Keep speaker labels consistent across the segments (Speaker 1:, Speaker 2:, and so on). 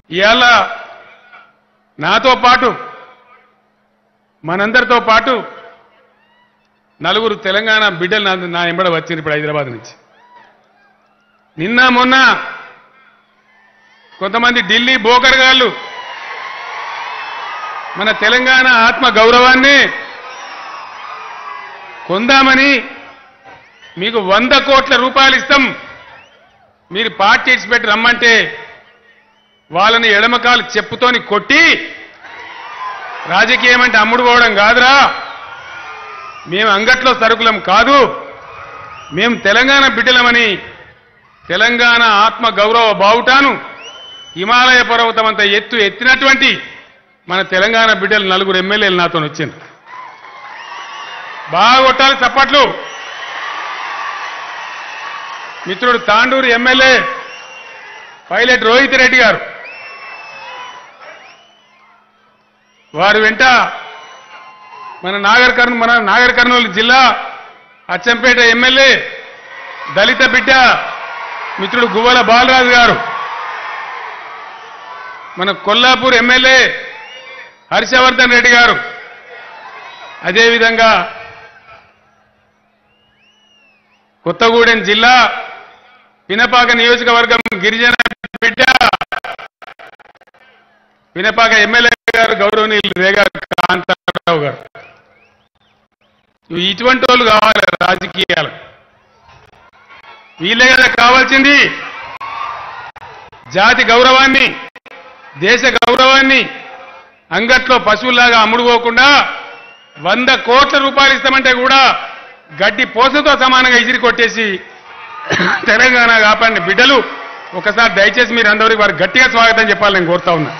Speaker 1: ఇవాళ నాతో పాటు మనందరితో పాటు నలుగురు తెలంగాణ బిడ్డలు నా ఎంబడ వచ్చింది ఇప్పుడు హైదరాబాద్ నుంచి. నిన్న మొన్న కొంతమంది ఢిల్లీ బోకర్గాళ్ళు మన తెలంగాణ ఆత్మ గౌరవాన్ని కొందామని మీకు 100 కోట్ల రూపాయలు ఇస్తాం, మీరు పార్టీ ఇచ్చిపెట్టి రమ్మంటే వాళ్ళని ఎడమకాలు చెప్పుతోని కొట్టి రాజకీయం అంటే అమ్ముడు పోవడం కాదురా, మేము అంగట్లో సరుకులం కాదు, మేము తెలంగాణ బిడ్డలమని తెలంగాణ ఆత్మ గౌరవ బావుటాను హిమాలయ పర్వతం అంత ఎత్తినటువంటి మన తెలంగాణ బిడ్డలు నలుగురు ఎమ్మెల్యేలు నాతో వచ్చింది. బాగా కొట్టాలి చప్పట్లు. మిత్రుడు తాండూరు ఎమ్మెల్యే పైలట్ రోహిత్ రెడ్డి గారు, వారు వెంట మన నాగర్ కర్నూలు జిల్లా అచ్చంపేట ఎమ్మెల్యే దళిత బిడ్డ మిత్రుడు గువ్వల బాలరాజు గారు, మన కొల్లాపూర్ ఎమ్మెల్యే హర్షవర్ధన్ రెడ్డి గారు, అదేవిధంగా కొత్తగూడెం జిల్లా పినపాక నియోజకవర్గం గిరిజన బిడ్డ పినపాక ఎమ్మెల్యే గారు గౌరవనీయులు రేగా కాంతారావు గారు. ఇటువంటి వాళ్ళు కావాలి రాజకీయాలు, వీళ్ళే కదా కావాల్సింది. జాతి గౌరవాన్ని, దేశ గౌరవాన్ని అంగట్లో పశువుల్లాగా అమ్ముడుపోకుండా 100 కోట్ల రూపాయలు ఇస్తామంటే కూడా గడ్డి పోసతో సమానంగా ఇసిరి కొట్టేసి తెలంగాణ కాపాడిన బిడ్డలు ఒకసారి దయచేసి మీరు అందరికీ వారు గట్టిగా స్వాగతం చెప్పాలి నేను కోరుతా ఉన్నా.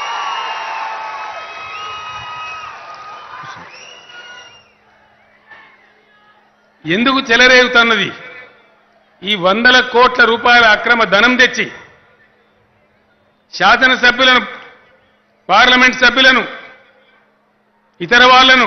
Speaker 1: ఎందుకు చెలరేగుతున్నది? ఈ 100 కోట్ల రూపాయల అక్రమ ధనం తెచ్చి శాసనసభ్యులను, పార్లమెంట్ సభ్యులను, ఇతర వాళ్లను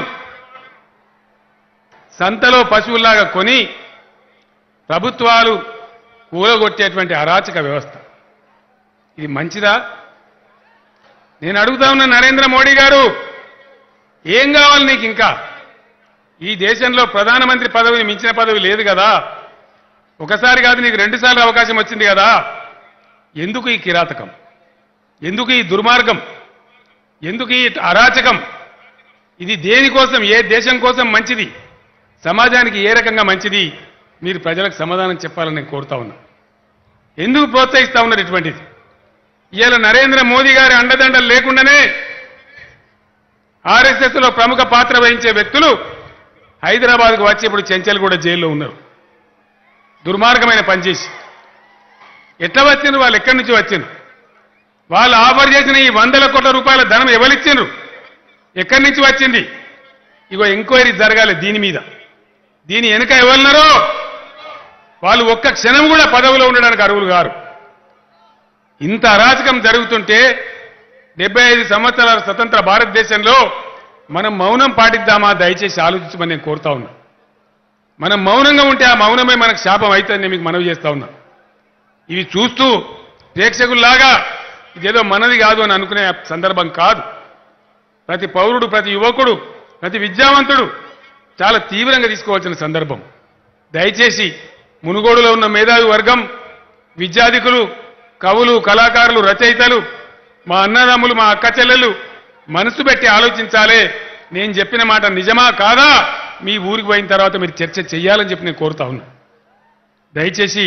Speaker 1: సంతలో పశువుల్లాగా కొని ప్రభుత్వాలు కూలగొట్టేటువంటి అరాచక వ్యవస్థ. ఇది మంచిదా? నేను అడుగుతా ఉన్న నరేంద్ర మోడీ గారు, ఏం కావాలి నీకు? ఇంకా ఈ దేశంలో ప్రధానమంత్రి పదవిని మించిన పదవి లేదు కదా, ఒకసారి కాదు నీకు 2 సార్లు అవకాశం వచ్చింది కదా. ఎందుకు ఈ కిరాతకం? ఎందుకు ఈ దుర్మార్గం? ఎందుకు ఈ అరాచకం? ఇది దేనికోసం, ఏ దేశం కోసం మంచిది, సమాజానికి ఏ రకంగా మంచిది? మీరు ప్రజలకు సమాధానం చెప్పాలని నేను కోరుతా ఉన్నా. ఎందుకు ప్రోత్సహిస్తా ఉన్నారు ఇటువంటిది? ఇవాళ నరేంద్ర మోదీ గారి అండదండలు లేకుండానే ఆర్ఎస్ఎస్ లో ప్రముఖ పాత్ర వహించే వ్యక్తులు హైదరాబాద్కు వచ్చి ఇప్పుడు చెంచల్గూడ జైల్లో ఉన్నారు. దుర్మార్గమైన పనిచేసి ఎట్లా వచ్చిండ్రు? వాళ్ళు ఎక్కడి నుంచి వచ్చిండ్రు? వాళ్ళు ఆఫర్ చేసిన ఈ 100 కోట్ల రూపాయల ధనం ఎవరిచ్చిండ్రు? ఎక్కడి నుంచి వచ్చింది? ఇగో ఎంక్వైరీ జరగాలి దీని మీద. దీని వెనుక ఎవరున్నారో వాళ్ళు ఒక్క క్షణం కూడా పదవిలో ఉండడానికి అర్హులు గారు. ఇంత అరాచకం జరుగుతుంటే 75 సంవత్సరాల స్వతంత్ర భారతదేశంలో మనం మౌనం పాటిద్దామా? దయచేసి ఆలోచించమని నేను కోరుతా ఉన్నా. మనం మౌనంగా ఉంటే ఆ మౌనమే మనకు శాపం అవుతుందని నేను మీకు మనవి చేస్తా ఉన్నా. ఇవి చూస్తూ ప్రేక్షకుల్లాగా ఇదేదో మనది కాదు అని అనుకునే సందర్భం కాదు. ప్రతి పౌరుడు, ప్రతి యువకుడు, ప్రతి విద్యావంతుడు చాలా తీవ్రంగా తీసుకోవాల్సిన సందర్భం. దయచేసి మునుగోడులో ఉన్న మేధావి వర్గం, విద్యాధికులు, కవులు, కళాకారులు, రచయితలు, మా అన్నదమ్ములు, మా అక్క చెల్లెలు మనసు పెట్టి ఆలోచించాలే. నేను చెప్పిన మాట నిజమా కాదా మీ ఊరికి పోయిన తర్వాత మీరు చర్చ చేయాలని చెప్పి నేను కోరుతా ఉన్నా. దయచేసి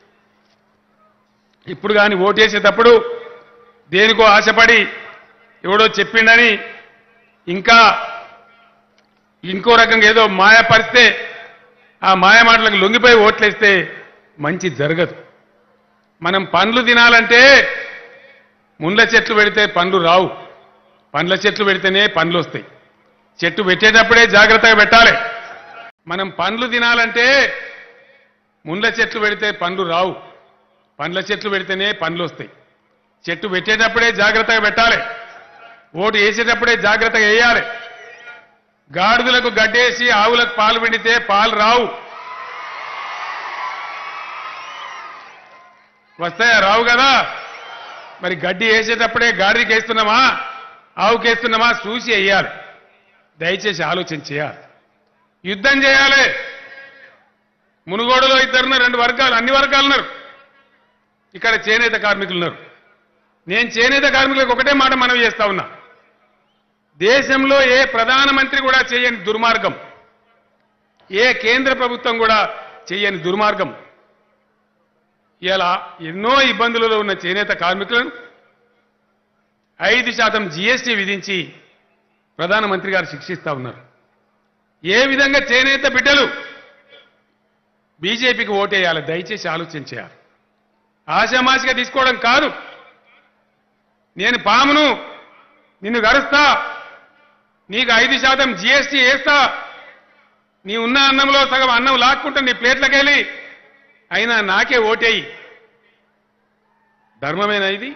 Speaker 1: ఇప్పుడు కానీ ఓటేసేటప్పుడు దేనికో ఆశపడి ఎవడో చెప్పిండని ఇంకా ఇంకో రకంగా ఏదో మాయపరిస్తే ఆ మాయమాటలకు లొంగిపోయి ఓట్లేస్తే మంచి జరగదు. మనం పండ్లు తినాలంటే ముండ్ల చెట్లు పెడితే పండ్లు రావు, పండ్ల చెట్లు పెడితేనే పండ్లు వస్తాయి. చెట్టు పెట్టేటప్పుడే జాగ్రత్తగా పెట్టాలి. మనం పండ్లు తినాలంటే ముండ్ల చెట్లు పెడితే పండ్లు రావు, పండ్ల చెట్లు పెడితేనే పండ్లు వస్తాయి. చెట్టు పెట్టేటప్పుడే జాగ్రత్తగా పెట్టాలి, ఓటు వేసేటప్పుడే జాగ్రత్తగా వేయాలి. గాడిదలకు గడ్డేసి ఆవులకు పాలు పిండితే పాలు రావు. వస్తాయా? రావు కదా. మరి గడ్డి వేసేటప్పుడే గాడికి వేస్తున్నామా ఆవుకి వేస్తున్నామా చూసి వేయాలి. దయచేసి ఆలోచన చేయాలి. యుద్ధం చేయాలి. మునుగోడులో ఇద్దరున్నారు, 2 వర్గాలు, అన్ని వర్గాలు ఉన్నారు. ఇక్కడ చేనేత కార్మికులు ఉన్నారు. నేను చేనేత కార్మికులకు ఒకటే మాట మనవి చేస్తా ఉన్నా. దేశంలో ఏ ప్రధానమంత్రి కూడా చేయని దుర్మార్గం, ఏ కేంద్ర ప్రభుత్వం కూడా చేయని దుర్మార్గం ఇలా ఎన్నో ఇబ్బందులలో ఉన్న చేనేత కార్మికులను 5% జీఎస్టీ విధించి ప్రధానమంత్రి గారు శిక్షిస్తా ఉన్నారు. ఏ విధంగా చేనేత బిడ్డలు బీజేపీకి ఓటేయాలి దయచేసి ఆలోచన చేయాలి. ఆశామాసిగా తీసుకోవడం కాదు. నేను పామును నిన్ను గరుస్తా, నీకు 5% జీఎస్టీ వేస్తా, నీ ఉన్న అన్నంలో సగం అన్నం లాక్కుంటా నీ ప్లేట్లకెళ్ళి, అయినా నాకే ఓటేయి. ధర్మమేనా ఇది?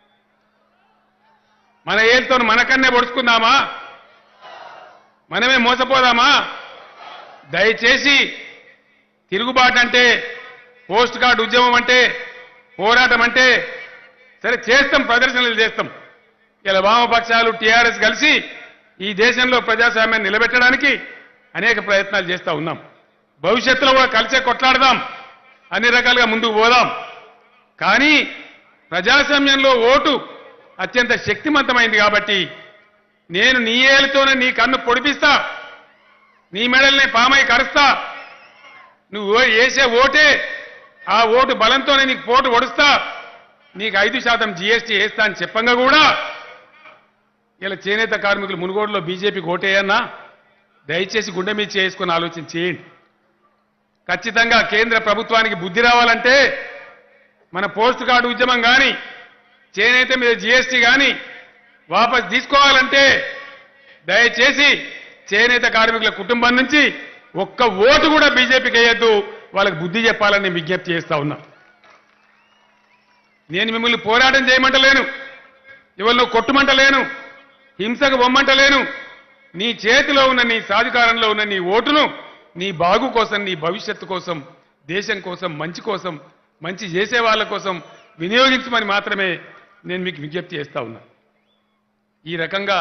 Speaker 1: మన ఏళ్ళతో మనకన్నే పొడుచుకుందామా? మనమే మోసపోదామా? దయచేసి తిరుగుబాటు అంటే, పోస్ట్ కార్డు ఉద్యమం అంటే, పోరాటం అంటే సరే చేస్తాం, ప్రదర్శనలు చేస్తాం. ఇలా వామపక్షాలు టీఆర్ఎస్ కలిసి ఈ దేశంలో ప్రజాస్వామ్యాన్ని నిలబెట్టడానికి అనేక ప్రయత్నాలు చేస్తూ ఉన్నాం. భవిష్యత్తులో కూడా కలిసే కొట్లాడదాం, అన్ని రకాలుగా ముందుకు పోదాం. కానీ ప్రజాస్వామ్యంలో ఓటు అత్యంత శక్తివంతమైంది కాబట్టి నేను నీ ఏలుతోనే నీ కన్ను పొడిపిస్తా, నీ మెడల్ని పామై కరుస్తా. నువ్వు వేసే ఓటే ఆ ఓటు బలంతోనే నీకు పోటు ఒడుస్తా, నీకు 5% జీఎస్టీ వేస్తా అని చెప్పంగా కూడా ఇలా చేనేత కార్మికులు మునుగోడులో బీజేపీకి ఓటేయన్నా దయచేసి గుండె మీద చేసుకుని ఆలోచన చేయండి. ఖచ్చితంగా కేంద్ర ప్రభుత్వానికి బుద్ధి రావాలంటే మన పోస్ట్ కార్డు ఉద్యమం కానీ చేనేత మీద జీఎస్టీ కానీ వాపస్ తీసుకోవాలంటే దయచేసి చేనేత కార్మికుల కుటుంబం నుంచి ఒక్క ఓటు కూడా బీజేపీకి వేయద్దు, వాళ్ళకి బుద్ధి చెప్పాలని విజ్ఞప్తి చేస్తా ఉన్నా. నేను మిమ్మల్ని పోరాటం చేయమంటలేను, ఎవరినో కొట్టుమంటలేను, హింసకు బొమ్మంటలేను. నీ చేతిలో ఉన్న నీ సాధికారంలో ఉన్న నీ ఓటును నీ బాగు కోసం, నీ భవిష్యత్తు కోసం, దేశం కోసం, మంచి కోసం, మంచి చేసే వాళ్ళ కోసం వినియోగించమని మాత్రమే నేను మీకు విజ్ఞప్తి చేస్తా ఉన్నా. ఈ రకంగా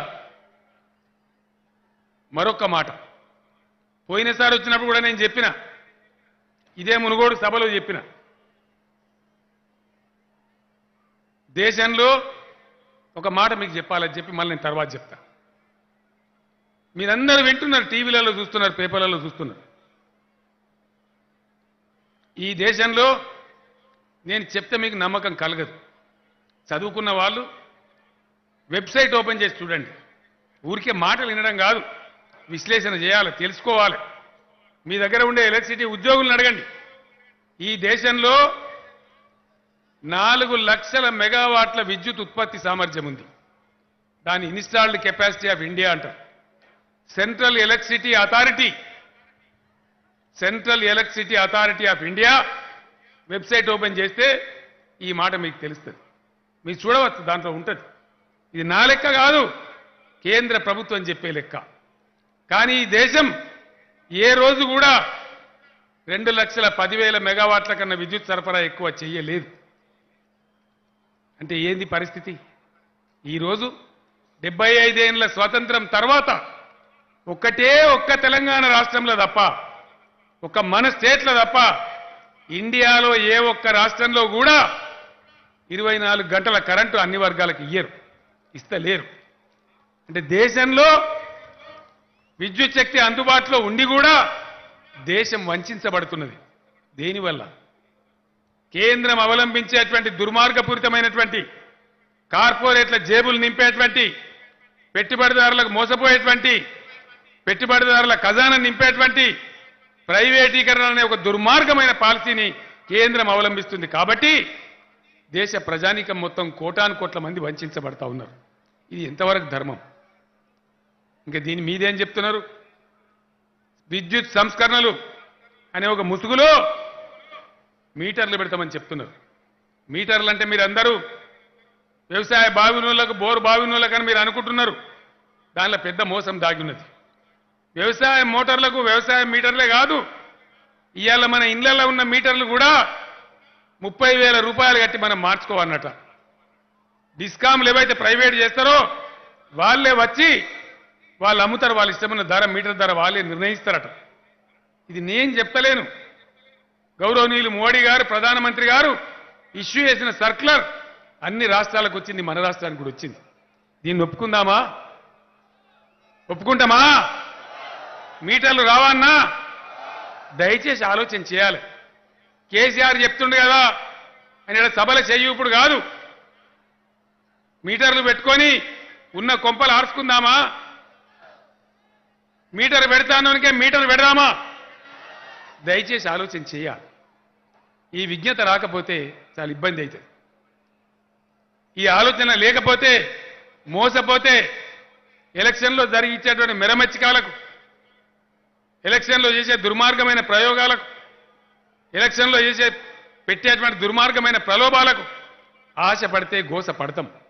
Speaker 1: మరొక మాట పోయినసారి వచ్చినప్పుడు కూడా నేను చెప్పిన, ఇదే మునుగోడు సభలో చెప్పిన, దేశంలో ఒక మాట మీకు చెప్పాలని చెప్పి మళ్ళీ నేను తర్వాత చెప్తా. మీరందరూ వింటున్నారు, టీవీలలో చూస్తున్నారు, పేపర్లలో చూస్తున్నారు. ఈ దేశంలో నేను చెప్తే మీకు నమ్మకం కలగదు. చదువుకున్న వాళ్ళు వెబ్సైట్ ఓపెన్ చేసి చూడండి. ఊరికే మాటలు వినడం కాదు, విశ్లేషణ చేయాలి, తెలుసుకోవాలి. మీ దగ్గర ఉండే ఎలక్ట్రిసిటీ ఉద్యోగులను అడగండి. ఈ దేశంలో 4 లక్షల మెగావాట్ల విద్యుత్ ఉత్పత్తి సామర్థ్యం ఉంది. దాని ఇన్స్టాల్డ్ కెపాసిటీ ఆఫ్ ఇండియా అంటారు. Central electricity authority of India website open చేస్తే ఈ మాట మీకు తెలుస్తుంది. మీరు చూడవచ్చు, దాంట్లో ఉంటుంది. ఇది నా లెక్క కాదు, కేంద్ర ప్రభుత్వం చెప్పే లెక్క. కానీ ఈ దేశం ఏ రోజు కూడా 2,10,000 మెగావాట్ల కన్నా విద్యుత్ సరఫరా ఎక్కువ చేయలేదు. అంటే ఏంది పరిస్థితి? ఈరోజు 75 ఏళ్ల స్వాతంత్రం తర్వాత ఒక్క తెలంగాణ రాష్ట్రంలో తప్ప, మన స్టేట్లో తప్ప ఇండియాలో ఏ ఒక్క రాష్ట్రంలో కూడా 24 గంటల కరెంటు అన్ని వర్గాలకు ఇస్తలేరు. అంటే దేశంలో విద్యుత్ శక్తి అందుబాటులో ఉండి కూడా దేశం వంచబడుతున్నది. దేనివల్ల? కేంద్రం అవలంబించేటువంటి దుర్మార్గపూరితమైనటువంటి, కార్పొరేట్ల జేబులు నింపేటువంటి, పెట్టుబడిదారులకు మోసపోయేటువంటి, పెట్టుబడిదారుల ఖజానా నింపేటువంటి ప్రైవేటీకరణ అనే ఒక దుర్మార్గమైన పాలసీని కేంద్రం అవలంబిస్తుంది. కాబట్టి దేశ ప్రజానీకం మొత్తం కోటాను కోట్ల మంది వంచబడతా ఉన్నారు. ఇది ఎంతవరకు ధర్మం? ఇంకా దీని మీదేం చెప్తున్నారు? విద్యుత్ సంస్కరణలు అనే ఒక ముసుగులో మీటర్లు పెడతామని చెప్తున్నారు. మీటర్లు అంటే మీరందరూ వ్యవసాయ బావినోళ్లకు, బోరు బావినోళ్ళకని మీరు అనుకుంటున్నారు. దానిలో పెద్ద మోసం దాగి ఉన్నది. వ్యవసాయ మోటార్లకు వ్యవసాయ మీటర్లే కాదు, ఇవాళ మన ఇళ్లలో ఉన్న మీటర్లు కూడా 30,000 రూపాయలు కట్టి మనం మార్చుకోవాలన్నట. డిస్కామ్లు ఏవైతే ప్రైవేట్ చేస్తారో వాళ్ళే వచ్చి వాళ్ళు అమ్ముతారు, వాళ్ళ ఇష్టమైన ధర మీటర్ ధర వాళ్ళే నిర్ణయిస్తారట. ఇది నేను చెప్తలేను, గౌరవనీయులు మోడీ గారు ప్రధానమంత్రి గారు ఇష్యూ చేసిన సర్క్యులర్ అన్ని రాష్ట్రాలకు వచ్చింది, మన రాష్ట్రానికి కూడా వచ్చింది. దీన్ని ఒప్పుకుందామా? ఒప్పుకుంటామా? మీటర్లు రావన్నా? దయచేసి ఆలోచన చేయాలి. కేసీఆర్ చెప్తుండే కదా అని సభల చెయ్యి ఇప్పుడు కాదు, మీటర్లు పెట్టుకొని ఉన్న కొంపలు ఆర్చుకుందామా? మీటర్ పెడతానోనికే మీటర్ పెడదామా? దయచేసి ఆలోచన చేయాలి. ఈ విజ్ఞత రాకపోతే చాలా ఇబ్బంది అవుతుంది. ఈ ఆలోచన లేకపోతే మోసపోతే ఎలక్షన్లో జరిగించేటువంటి మెరమచ్చికాలకు, ఎలక్షన్లో చేసే దుర్మార్గమైన ప్రయోగాలకు, ఎలక్షన్లో చేసే పెట్టేటువంటి దుర్మార్గమైన ప్రలోభాలకు ఆశపడితే గోస పడతాం.